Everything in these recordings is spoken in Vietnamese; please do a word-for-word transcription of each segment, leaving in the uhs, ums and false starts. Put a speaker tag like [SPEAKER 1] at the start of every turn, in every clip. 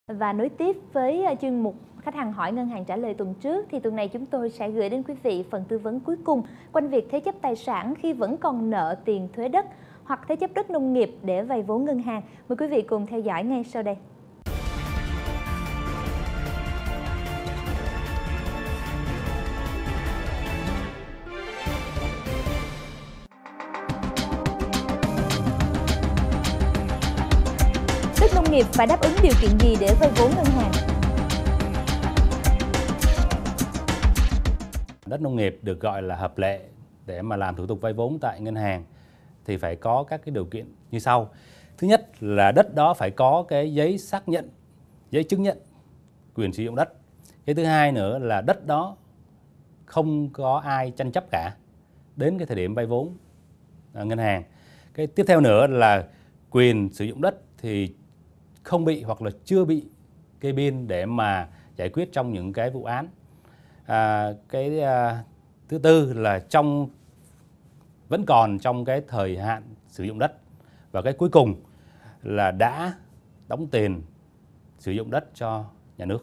[SPEAKER 1] Và nối tiếp với chuyên mục Khách hàng hỏi ngân hàng trả lời tuần trước, thì tuần này chúng tôi sẽ gửi đến quý vị phần tư vấn cuối cùng quanh việc thế chấp tài sản khi vẫn còn nợ tiền thuế đất hoặc thế chấp đất nông nghiệp để vay vốn ngân hàng. Mời quý vị cùng theo dõi ngay sau đây. Đất nông nghiệp phải đáp ứng điều kiện gì để vay vốn ngân hàng?
[SPEAKER 2] Đất nông nghiệp được gọi là hợp lệ để mà làm thủ tục vay vốn tại ngân hàng thì phải có các cái điều kiện như sau. Thứ nhất là đất đó phải có cái giấy xác nhận, giấy chứng nhận quyền sử dụng đất. Cái thứ hai nữa là đất đó không có ai tranh chấp cả đến cái thời điểm vay vốn à, ngân hàng. Cái tiếp theo nữa là quyền sử dụng đất thì không bị hoặc là chưa bị kê biên để mà giải quyết trong những cái vụ án. À, cái à, thứ tư là trong vẫn còn trong cái thời hạn sử dụng đất, và cái cuối cùng là đã đóng tiền sử dụng đất cho nhà nước.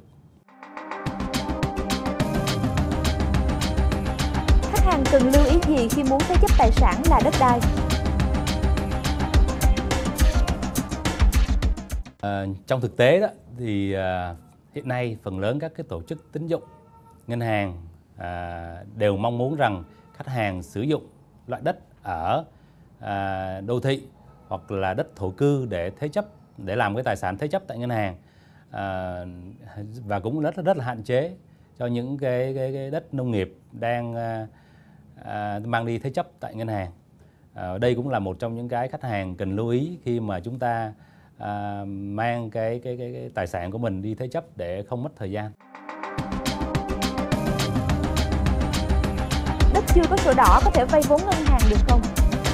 [SPEAKER 1] Khách hàng cần lưu ý gì khi muốn thế chấp tài sản là đất đai?
[SPEAKER 2] À, trong thực tế đó thì à, hiện nay phần lớn các cái tổ chức tín dụng, ngân hàng à, đều mong muốn rằng khách hàng sử dụng loại đất ở à, đô thị hoặc là đất thổ cư để thế chấp, để làm cái tài sản thế chấp tại ngân hàng, à, và cũng rất rất là hạn chế cho những cái, cái, cái đất nông nghiệp đang à, à, mang đi thế chấp tại ngân hàng. À, đây cũng là một trong những cái khách hàng cần lưu ý khi mà chúng ta à, mang cái, cái, cái, cái tài sản của mình đi thế chấp để không mất thời gian.
[SPEAKER 1] Đất chưa có sổ đỏ có thể vay vốn ngân hàng được không?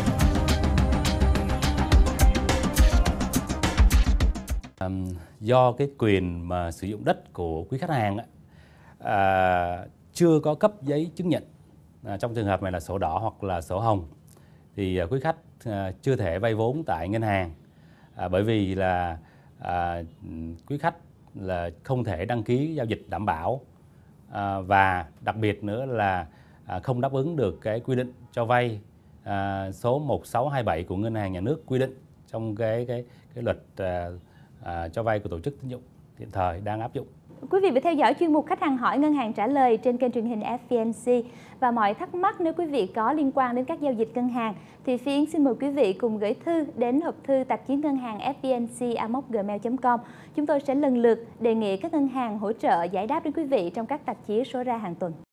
[SPEAKER 2] À, do cái quyền mà sử dụng đất của quý khách hàng à, chưa có cấp giấy chứng nhận, à, trong trường hợp này là sổ đỏ hoặc là sổ hồng, thì à, quý khách à, chưa thể vay vốn tại ngân hàng, à, bởi vì là à, quý khách là không thể đăng ký giao dịch đảm bảo, à, và đặc biệt nữa là à, không đáp ứng được cái quy định cho vay à, số một sáu hai bảy của Ngân hàng Nhà nước quy định trong cái cái cái luật à, à, cho vay của tổ chức tín dụng hiện thời đang áp dụng.
[SPEAKER 1] Quý vị phải theo dõi chuyên mục Khách hàng hỏi ngân hàng trả lời trên kênh truyền hình ép pê en xê, và mọi thắc mắc nếu quý vị có liên quan đến các giao dịch ngân hàng thì Phi Yến xin mời quý vị cùng gửi thư đến hộp thư tạp chí ngân hàng ép pê en xê a còng gmail chấm com. Chúng tôi sẽ lần lượt đề nghị các ngân hàng hỗ trợ giải đáp đến quý vị trong các tạp chí số ra hàng tuần.